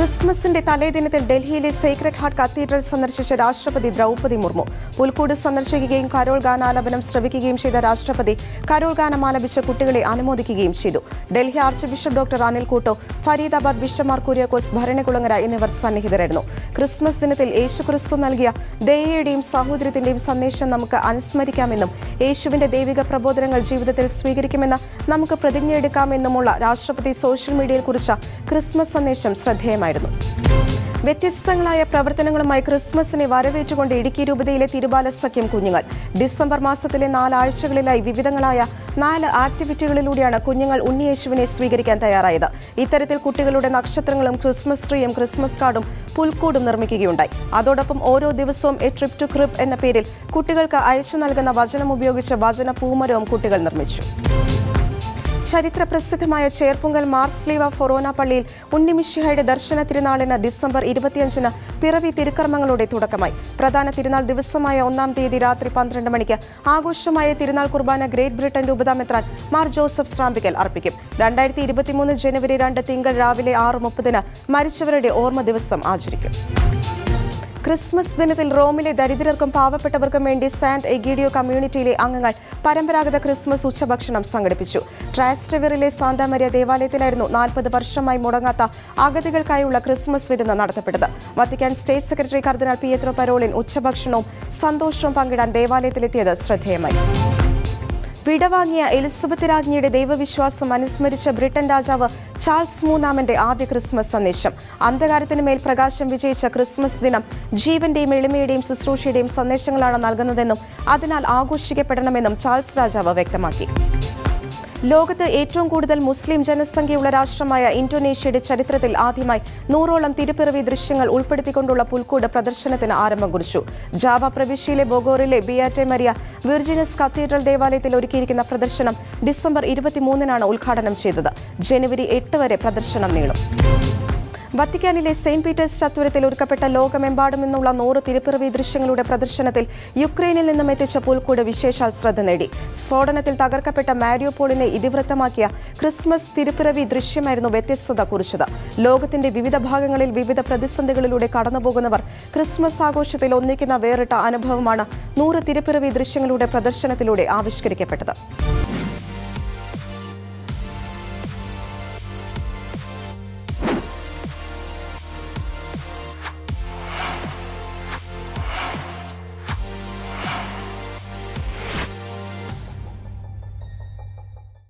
ക്രിസ്മസിന്റെ തലേദിനത്തിൽ ഡൽഹിയിലെ Sacred heart cathedral സന്ദർശിച്ച രാഷ്ട്രപതി ദ്രൗപദി മുർമു പുൽക്കൂട് സന്ദർശിക്കുകയും കരോൾ ഗാനാലാപനം ശ്രവിക്കുകയും ചെയ്ത രാഷ്ട്രപതി കരോൾ ഗാനം ആലപിച്ച കുട്ടികളെ അനുമോദിക്കുകയും ചെയ്തു. Delhi archbishop doctor Anil Couto, Faridabad bishop Mar Kuriakose Bharanikulangara എന്നിവർ സന്നിഹിതരായിരുന്നു. ക്രിസ്മസ് ദിനത്തിൽ യേശുക്രിസ്തു നൽകിയ ദയയുടെയും സഹോദര്യത്തിന്റെയും സന്ദേശം നമുക്ക് അനുസ്മരിക്കാമെന്നും യേശുവിന്റെ ദൈവിക പ്രബോധനങ്ങൾ ജീവിതത്തിൽ സ്വീകരിക്കുമെന്ന് നമുക്ക് പ്രതിജ്ഞയെടുക്കാമെന്നുമുള്ള രാഷ്ട്രപതി സോഷ്യൽ മീഡിയയിൽ കുറിച്ച ക്രിസ്മസ് സന്ദേശം ശ്രദ്ധേയമായിരുന്നു. വ്യത്യസ്തങ്ങളായ പ്രവർത്തനങ്ങളുമായി ക്രിസ്മസിനെ വരവേറ്റുകൊണ്ട് ഇടുക്കി രൂപതയിലെ തിരുബാല സഖ്യം കുഞ്ഞുങ്ങൾ ഡിസംബർ മാസത്തിലെ 4 ആഴ്ചകളിലായി വിവിധങ്ങളായ 4 ആക്ടിവിറ്റികളിലൂടെയാണ് കുഞ്ഞുങ്ങൾ ഉണ്ണിയേശുവിനെ സ്വീകരിക്കാൻ തയ്യാറായത്. ഇത്തരത്തിൽ കുട്ടികളുടെ നക്ഷത്രങ്ങളും ക്രിസ്മസ് ട്രീയും ക്രിസ്മസ് കാർഡും പുൽക്കൂടും നിർമ്മിക്കുകയുണ്ടായി. അതോടൊപ്പം ഓരോ ദിവസവും എ ട്രിപ്പ് ടു ക്രിബ് എന്ന പേരിൽ കുട്ടികൾക്ക് അയച്ചു നൽകുന്ന വചനം ഉപയോഗിച്ച് വചന പൂമരവും കുട്ടികൾ നിർമ്മിച്ചു. ചരിത്ര പ്രസിദ്ധമായ ചേർപ്പുങ്കൽ മാർസ്ലീവ ഫൊറോന പള്ളിയിൽ ഉണ്ണിമിശിഹായുടെ ദർശന തിരുനാളിന് ഡിസംബർ 25-ന് പിറവി തിരുക്കർമ്മങ്ങളോടെ തുടക്കമായി. പ്രധാന തിരുനാൾ ദിവസമായ 1-ാം തീയതി രാത്രി 12 മണിക്ക് ആഘോഷമായ തിരുനാൾ കുർബാന ഗ്രേറ്റ് ബ്രിട്ടൻ രൂപതാ മെത്രാൻ മാർ ജോസഫ് സ്രാമ്പിക്കൽ അർപ്പിക്കും. 2023 ജനുവരി 2 തിങ്കൾ രാവിലെ 6:30-ന് മരിച്ചവരുടെ ഓർമ്മ ദിവസം ആചരിക്കും. ക്രിസ്മസ് ദിനത്തിൽ റോമിലെ ദരിദ്രർക്കും പാവപ്പെട്ടവർക്കും വേണ്ടി സാന്റ് എഗീഡിയോ കമ്മ്യൂണിറ്റിയിലെ അംഗങ്ങൾ പരമ്പരാഗത ക്രിസ്മസ് ഉച്ചഭക്ഷണം സംഘടിപ്പിച്ചു. ട്രാസ്റ്റെവറിലെ സാന്താ മരിയ ദേവാലയത്തിലായിരുന്നു 40 വർഷമായി മുടങ്ങാത്ത അഗതികൾക്കായുള്ള ക്രിസ്മസ് വിരുന്ന് നടത്തപ്പെട്ടത്. Vatican state secretary cardinal Pietro Parolin ഉച്ചഭക്ഷണവും സന്തോഷവും പങ്കിടാൻ ദേവാലയത്തിലെത്തിയത് ശ്രദ്ധേയമായി. വിടവാങ്ങിയ എലിസബത്ത് രാജ്ഞിയുടെ ദൈവവിശ്വാസം അനുസ്മരിച്ച ബ്രിട്ടൻ രാജാവ് ചാൾസ് മൂന്നാമന്റെ ആദ്യ ക്രിസ്മസ് സന്ദേശം. അന്ധകാരത്തിന് മേൽ പ്രകാശം വിജയിച്ച ക്രിസ്മസ് ദിനം ജീവന്റെയും എളിമയുടെയും ശുശ്രൂഷയുടെയും സന്ദേശങ്ങളാണ് നൽകുന്നതെന്നും അതിനാൽ ആഘോഷിക്കപ്പെടണമെന്നും ചാൾസ് രാജാവ് വ്യക്തമാക്കി. ലോകത്ത് ഏറ്റവും കൂടുതൽ മുസ്ലിം ജനസംഖ്യയുള്ള രാഷ്ട്രമായ ഇന്തോനേഷ്യയുടെ ചരിത്രത്തിൽ ആദ്യമായി 100ഓളം തിരുപ്പിറവി ദൃശ്യങ്ങൾ ഉൾപ്പെടുത്തിക്കൊണ്ടുള്ള പുൽക്കൂട് പ്രദർശനത്തിന് ആരംഭം കുറിച്ചു. ജാവ പ്രവിശ്യയിലെ ബൊഗോറിലെ ബിയാറ്റെ മരിയ വിർജിനസ് കത്തീഡ്രൽ ദേവാലയത്തിൽ ഒരുക്കിയിരിക്കുന്ന പ്രദർശനം ഡിസംബർ 23-നാണ് ഉദ്ഘാടനം ചെയ്തത്. ജനുവരി 8 വരെ പ്രദർശനം നീളും. വത്തിക്കാനിലെ സെയിന്റ് പീറ്റേഴ്സ് ചത്വരത്തിൽ ഒരുക്കപ്പെട്ട ലോകമെമ്പാടും നിന്നുള്ള 100 തിരുപ്പിറവി ദൃശ്യങ്ങളുടെ പ്രദർശനത്തിൽ യുക്രൈനിൽ നിന്നും എത്തിച്ച പുൽക്കൂട് വിശേഷാൽ ശ്രദ്ധ നേടി. സ്ഫോടനത്തിൽ തകർക്കപ്പെട്ട മാരിയോപോളിനെ ഇതിവൃത്തമാക്കിയ ക്രിസ്മസ് തിരുപ്പിറവി ദൃശ്യമായിരുന്നു വ്യത്യസ്തത കുറിച്ചത്. ലോകത്തിന്റെ വിവിധ ഭാഗങ്ങളിൽ വിവിധ പ്രതിസന്ധികളിലൂടെ കടന്നുപോകുന്നവർ ക്രിസ്മസ് ആഘോഷത്തിൽ ഒന്നിക്കുന്ന വേറിട്ട അനുഭവമാണ് 100 തിരുപ്പിറവി ദൃശ്യങ്ങളുടെ പ്രദർശനത്തിലൂടെ ആവിഷ്കരിക്കപ്പെട്ടത്.